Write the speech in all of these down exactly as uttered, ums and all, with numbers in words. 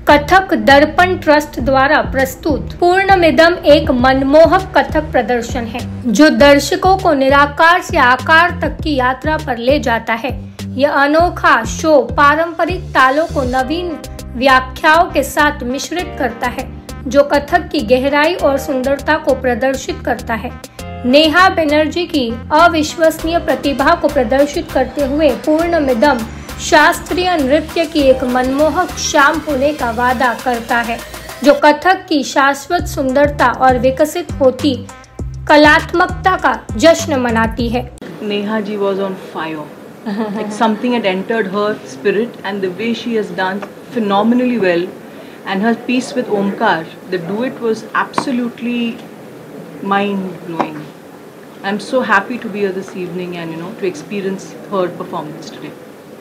कथक दर्पण ट्रस्ट द्वारा प्रस्तुत पूर्णमिदम एक मनमोहक कथक प्रदर्शन है जो दर्शकों को निराकार से आकार तक की यात्रा पर ले जाता है। यह अनोखा शो पारंपरिक तालों को नवीन व्याख्याओं के साथ मिश्रित करता है जो कथक की गहराई और सुंदरता को प्रदर्शित करता है। नेहा बनर्जी की अविश्वसनीय प्रतिभा को प्रदर्शित करते हुए पूर्णमिदम शास्त्रीय नृत्य की एक मनमोहक शाम होने का वादा करता है जो कथक की शाश्वत सुंदरता और विकसित होती कलात्मकता का जश्न मनाती है। Neha ji was on fire. Like something had entered her spirit, and the way she has danced phenomenally well, and her piece with Omkar, the duet was absolutely mind blowing. I'm so happy to be here this evening and you know to experience her performance today.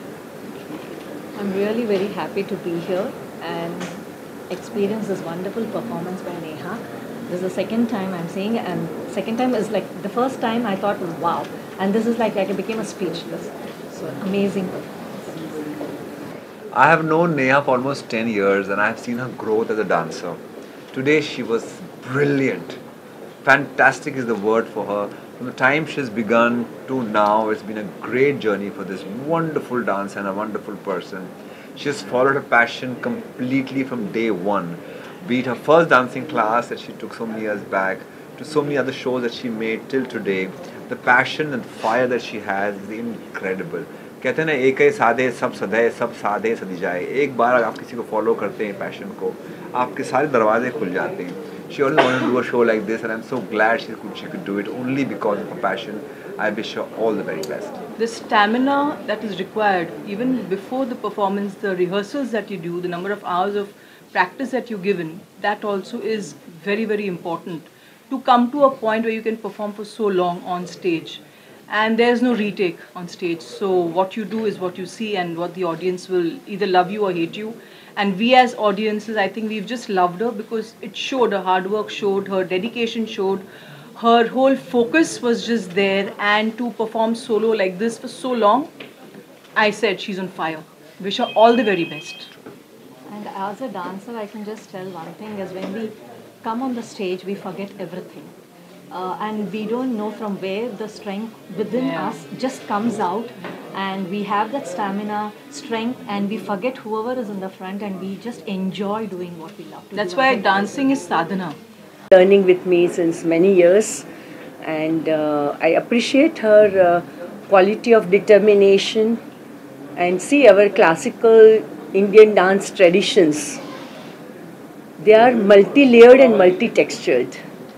I'm really very happy to be here and experience this wonderful performance by Neha. This is the second time I'm seeing, and second time is like the first time I thought, wow, and this is like, like I became a speechless. So amazing performance. I have known Neha for almost ten years and I have seen her growth as a dancer. Today she was brilliant. Fantastic is the word for her. From the time she has begun to now, it's been a great journey for this wonderful dancer and a wonderful person. She has followed her passion completely from day one. Be it her first dancing class that she took so many years back, to so many other shows that she made till today. The passion and fire that she has is incredible. कहते हैं ना, एक ही साधे सब सधे, सब साधे सधी जाए। एक बार आप किसी को फॉलो करते हैं पैशन को, आपके सारे दरवाजे खुल जाते हैं. She only wanted to do a show like this, and I'm so glad she could she could do it only because of her passion. I wish her all the very best. The stamina that is required, even before the performance, the rehearsals that you do, the number of hours of practice that you're given, that also is very, very important to come to a point where you can perform for so long on stage. And there's no retake on stage. So what you do is what you see, and what the audience will either love you or hate you. And we as audiences, I think we've just loved her because it showed, her hard work showed, her dedication showed, her whole focus was just there. And to perform solo like this for so long, I said she's on fire. Wish her all the very best. And as a dancer, I can just tell one thing is when we come on the stage, we forget everything. Uh, and we don't know from where the strength within yeah. us just comes out, and we have that stamina, strength, and we forget whoever is in the front, and we just enjoy doing what we love to That's do. why dancing is sadhana. Learning with me since many years, and uh, I appreciate her uh, quality of determination, and see our classical Indian dance traditions. They are multi-layered and multi-textured.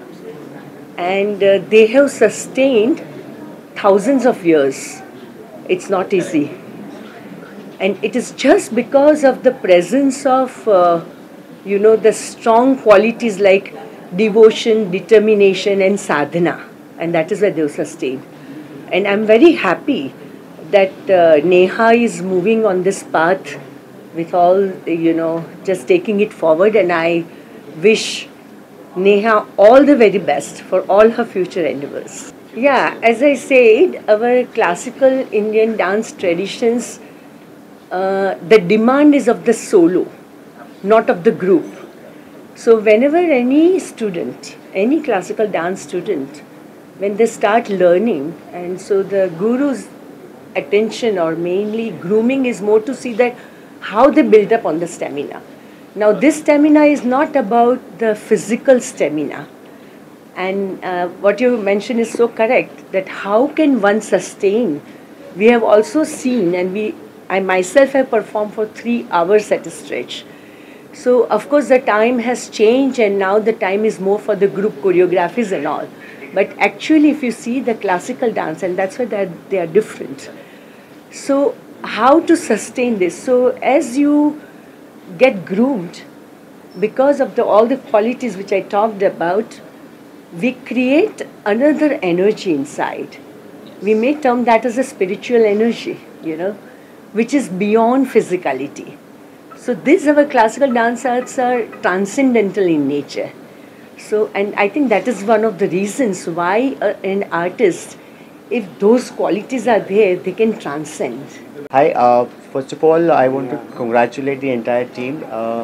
And uh, they have sustained thousands of years. It's not easy. And it is just because of the presence of, uh, you know, the strong qualities like devotion, determination and sadhana. And that is why they have sustained. And I'm very happy that uh, Neha is moving on this path with all, you know, just taking it forward. And I wish Neha all the very best for all her future endeavors. Yeah, as I said, our classical Indian dance traditions, uh, the demand is of the solo, not of the group. So whenever any student, any classical dance student, when they start learning, and so the guru's attention or mainly grooming is more to see that how they build up on the stamina. Now this stamina is not about the physical stamina, and uh, what you mentioned is so correct, that how can one sustain. We have also seen, and we, I myself have performed for three hours at a stretch. So of course the time has changed, and now the time is more for the group choreographies and all. But actually if you see the classical dance, and that's why they are, they are different. So how to sustain this? So as you get groomed, because of the, all the qualities which I talked about, we create another energy inside. We may term that as a spiritual energy, you know, which is beyond physicality. So these our classical dance arts are transcendental in nature. So, and I think that is one of the reasons why uh, an artist, if those qualities are there, they can transcend. Hi, uh, first of all, I want to congratulate the entire team. Uh,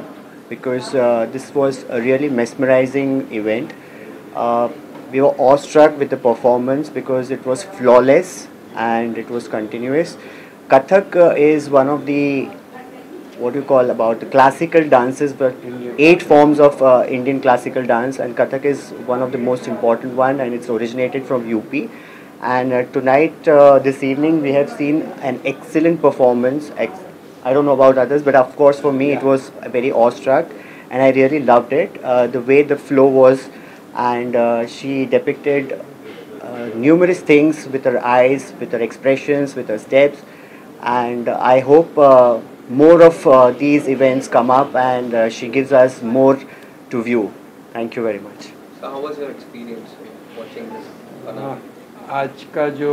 because uh, this was a really mesmerizing event. Uh, we were awestruck with the performance because it was flawless and it was continuous. Kathak uh, is one of the, what do you call, about the classical dances, but eight forms of uh, Indian classical dance, and Kathak is one of the most important one, and it's originated from U P. And uh, tonight, uh, this evening, we have seen an excellent performance. Ex I don't know about others, but of course for me it was very awestruck, and I really loved it. Uh, the way the flow was, and uh, she depicted uh, numerous things with her eyes, with her expressions, with her steps, and I hope uh, more of uh, these events come up, and uh, she gives us more to view. Thank you very much. So how was your experience watching this? हाँ, आज का जो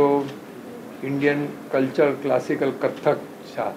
Indian culture classical Kathak था,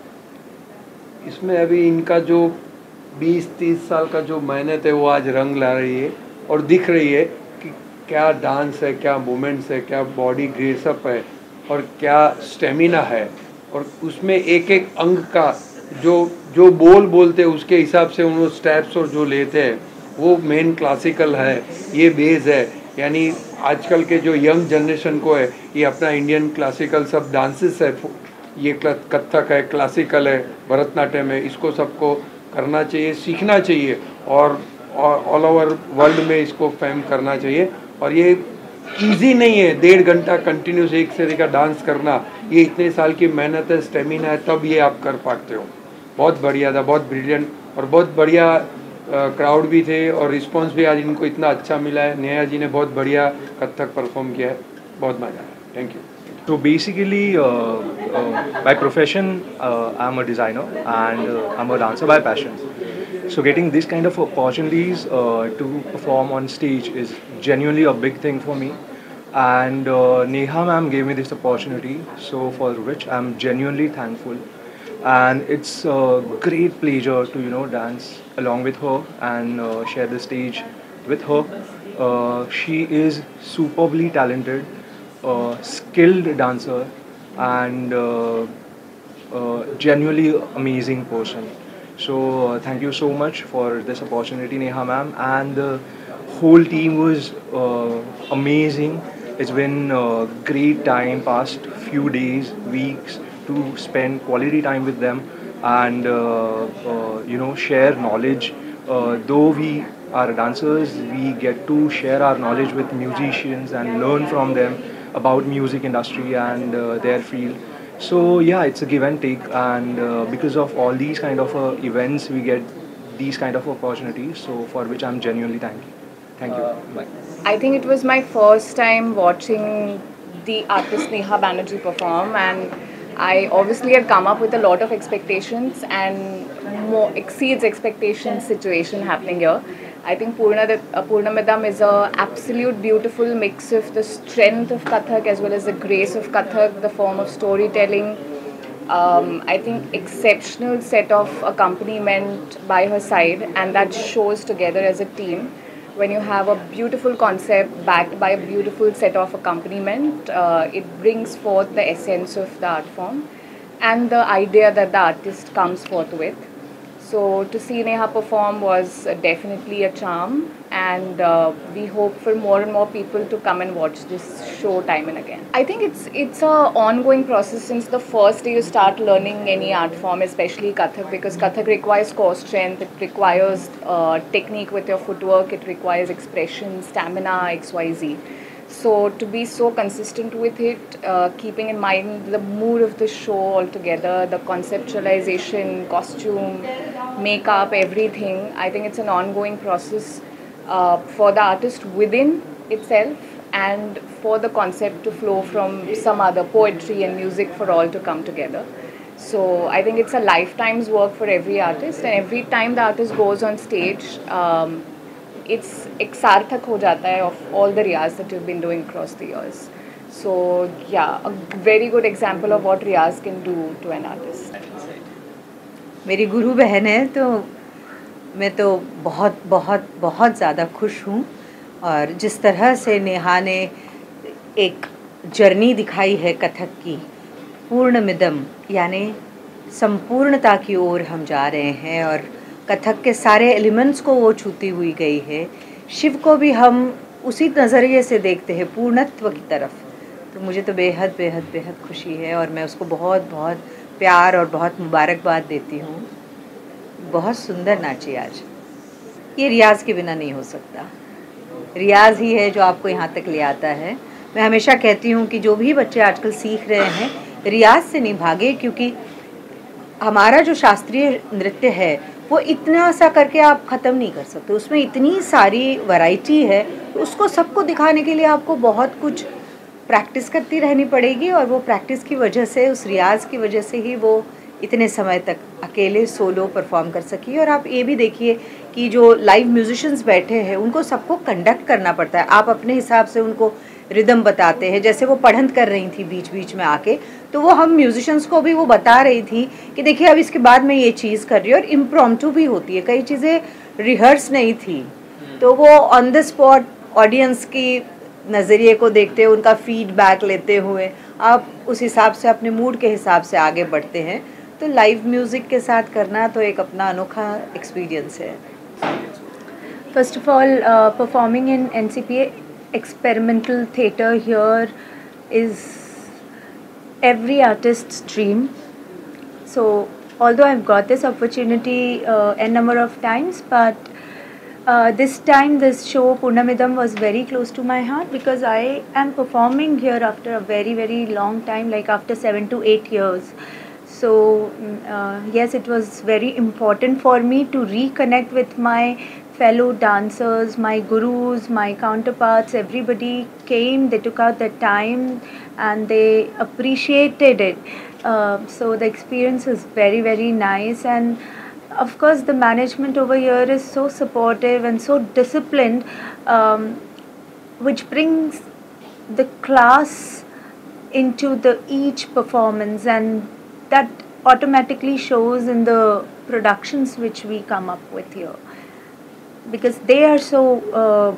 इसमें अभी इनका जो बीस तीस साल का जो मेहनत है वो आज रंग ला रही है और दिख रही है कि क्या डांस है, क्या मूवमेंट्स है, क्या बॉडी ग्रेसअप है और क्या स्टेमिना है, और उसमें एक एक अंग का जो जो बोल बोलते हैं उसके हिसाब से उन स्टेप्स और जो लेते हैं वो मेन क्लासिकल है, ये बेस है। यानी आजकल के जो यंग जनरेशन को है ये अपना इंडियन क्लासिकल सब डांसेस है, ये कथक है, क्लासिकल है, भरतनाट्यम है, इसको सबको करना चाहिए, सीखना चाहिए और ऑल ओवर वर्ल्ड में इसको फेम करना चाहिए। और ये इजी नहीं है डेढ़ घंटा कंटिन्यूस एक से का डांस करना, ये इतने साल की मेहनत है, स्टेमिना है, तब ये आप कर पाते हो। बहुत बढ़िया था, बहुत ब्रिलियंट और बहुत बढ़िया क्राउड भी थे और रिस्पांस भी आज इनको इतना अच्छा मिला है। नेहा जी ने बहुत बढ़िया कथक परफॉर्म किया है, बहुत मज़ा आया। Thank you. So basically, uh, uh, by profession, uh, I'm a designer and uh, I'm a dancer by passion. So getting this kind of opportunities uh, to perform on stage is genuinely a big thing for me. And uh, Neha ma'am gave me this opportunity, so for which I'm genuinely thankful. And it's a great pleasure to you know dance along with her and uh, share the stage with her. Uh, she is superbly talented. Uh, skilled dancer and uh, uh, genuinely amazing person. So uh, thank you so much for this opportunity, Neha ma'am, and the whole team was uh, amazing. It's been a great time, past few days, weeks, to spend quality time with them and uh, uh, you know share knowledge. Uh, though we are dancers, we get to share our knowledge with musicians and learn from them about music industry and uh, their field. So yeah, it's a give and take, and uh, because of all these kind of uh, events we get these kind of opportunities, so for which I'm genuinely thankful. Thank you. Uh, I think it was my first time watching the artist Neha Banerjee perform, and I obviously had come up with a lot of expectations and more exceeds expectations situation happening here. I think Purna, uh, Purnamidam is a absolute beautiful mix of the strength of Kathak as well as the grace of Kathak, the form of storytelling. Um, I think exceptional set of accompaniment by her side, and that shows together as a team. When you have a beautiful concept backed by a beautiful set of accompaniment, uh, it brings forth the essence of the art form and the idea that the artist comes forth with. So to see Neha perform was uh, definitely a charm, and uh, we hope for more and more people to come and watch this show time and again. I think it's it's a ongoing process since the first day you start learning any art form, especially Kathak, because Kathak requires core strength, it requires uh, technique with your footwork, it requires expression, stamina, X Y Z. So to be so consistent with it, uh, keeping in mind the mood of the show altogether, the conceptualization, costume, makeup, everything, I think it's an ongoing process uh, for the artist within itself and for the concept to flow from some other poetry and music for all to come together. So I think it's a lifetime's work for every artist, and every time the artist goes on stage, um, it's exarthak ho jata hai of all the riyaz that you've been doing across the years. So yeah, a very good example of what riyaz can do to an artist. मेरी गुरु बहन है, तो मैं तो बहुत बहुत बहुत ज़्यादा खुश हूँ, और जिस तरह से नेहा ने एक जर्नी दिखाई है कथक की, पूर्णमिदम यानी संपूर्णता की ओर हम जा रहे हैं, और कथक के सारे एलिमेंट्स को वो छूती हुई गई है। शिव को भी हम उसी नज़रिए से देखते हैं, पूर्णत्व की तरफ। तो मुझे तो बेहद बेहद बेहद खुशी है और मैं उसको बहुत बहुत प्यार और बहुत मुबारकबाद देती हूँ। बहुत सुंदर नाची आज। ये रियाज के बिना नहीं हो सकता। रियाज ही है जो आपको यहाँ तक ले आता है। मैं हमेशा कहती हूँ कि जो भी बच्चे आजकल सीख रहे हैं, रियाज से नहीं भागे, क्योंकि हमारा जो शास्त्रीय नृत्य है वो इतना सा करके आप ख़त्म नहीं कर सकते। उसमें इतनी सारी वैरायटी है, तो उसको सबको दिखाने के लिए आपको बहुत कुछ प्रैक्टिस करती रहनी पड़ेगी और वो प्रैक्टिस की वजह से, उस रियाज की वजह से ही वो इतने समय तक अकेले सोलो परफॉर्म कर सकी। और आप ये भी देखिए कि जो लाइव म्यूजिशियंस बैठे हैं उनको सबको कंडक्ट करना पड़ता है। आप अपने हिसाब से उनको रिदम बताते हैं, जैसे वो पढ़ंत कर रही थी बीच बीच में आके, तो वो हम म्यूजिशियंस को भी वो बता रही थी कि देखिए अब इसके बाद मैं ये चीज़ कर रही हूँ। और इम्प्रॉम्प्टू भी होती है, कई चीज़ें रिहर्स नहीं थी, तो वो ऑन द स्पॉट ऑडियंस की नज़रिए को देखते हुए, उनका फीडबैक लेते हुए आप उस हिसाब से अपने मूड के हिसाब से आगे बढ़ते हैं। तो लाइव म्यूज़िक के साथ करना तो एक अपना अनोखा एक्सपीरियंस है। First of all, performing in N C P A experimental theatre here is every artist's dream. So although I've got this opportunity uh, n number of times, but uh, this time this show Purnamidam was very close to my heart, because I am performing here after a very very long time, like after seven to eight years. So uh, yes, it was very important for me to reconnect with my fellow dancers, my gurus, my counterparts. Everybody came, they took out their time and they appreciated it. Uh, so the experience was very very nice, and of course the management over here is so supportive and so disciplined, um, which brings the class into the each performance, and that automatically shows in the productions which we come up with here, because they are so uh,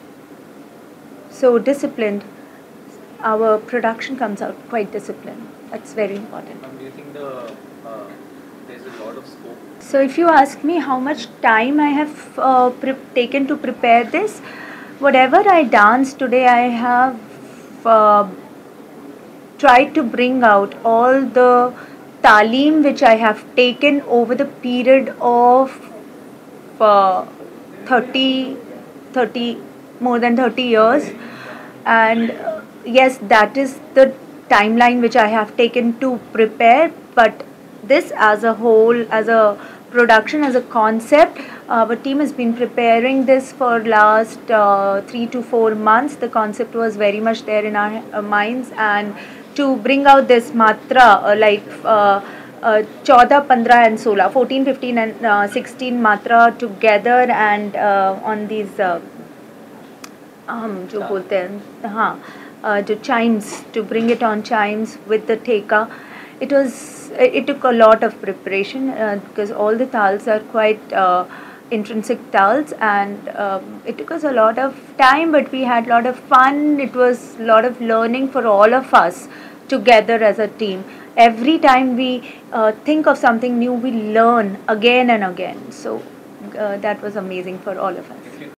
so disciplined. Our production comes out quite disciplined. That's very important. Um, do you think the uh, there's a lot of scope? So if you ask me how much time I have uh, pre- taken to prepare this, whatever I dance today, I have uh, tried to bring out all the talim which I have taken over the period of uh, thirty, thirty, more than thirty years. And uh, yes, that is the timeline which I have taken to prepare, but this as a whole, as a production, as a concept, our team has been preparing this for last uh, three to four months. The concept was very much there in our uh, minds, and to bring out this matra uh, like uh, uh, चौदह, पंद्रह and सोलह, fourteen, fifteen and uh, sixteen matra together, and uh, on these uh, हम जो बोलते हैं, हाँ, uh, जो chimes, to bring it on chimes with the theka. It was, it took a lot of preparation uh, because all the tals are quite uh, intrinsic tals, and uh, it took us a lot of time, but we had a lot of fun. It was a lot of learning for all of us together as a team. Every time we uh, think of something new, we learn again and again. So uh, that was amazing for all of us.